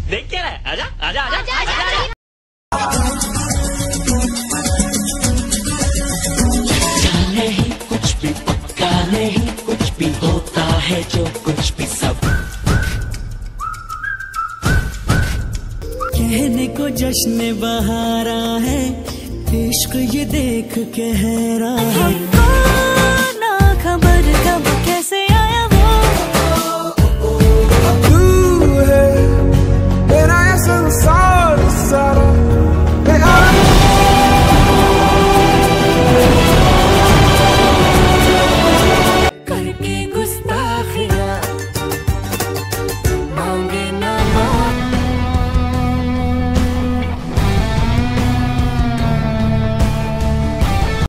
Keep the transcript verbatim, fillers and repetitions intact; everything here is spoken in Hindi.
देख क्या रहा है? आजा आजा आजा, आजा, आजा, आजा। नहीं कुछ भी पक्का नहीं, कुछ भी होता है जो कुछ भी सब कहने को जश्न बहारा है, इश्क ये देख के हैरान है।